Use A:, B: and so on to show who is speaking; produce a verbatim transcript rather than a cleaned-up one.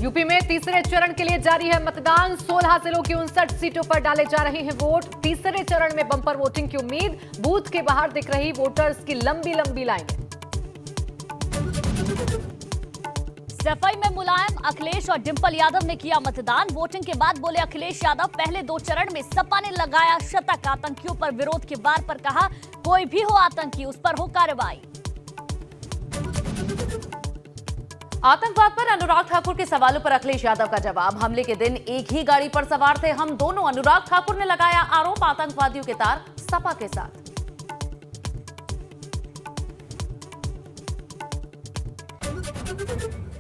A: UP में तीसरे चरण के लिए जारी है मतदान। सोलह जिलों की उनसठ सीटों पर डाले जा रहे हैं वोट। तीसरे चरण में बम्पर वोटिंग की उम्मीद। बूथ के बाहर दिख रही वोटर्स की लंबी लंबी लाइनें।
B: सफाई में मुलायम, अखिलेश और डिंपल यादव ने किया मतदान। वोटिंग के बाद बोले अखिलेश यादव, पहले दो चरण में सपा ने लगाया शतक। आतंकियों पर विरोध के वार पर कहा, कोई भी हो आतंकी उस पर हो कार्रवाई।
C: आतंकवाद पर अनुराग ठाकुर के सवालों पर अखिलेश यादव का जवाब। हमले के दिन एक ही गाड़ी पर सवार थे हम दोनों। अनुराग ठाकुर ने लगाया आरोप, आतंकवादियों के तार सपा के साथ।
D: Thank you.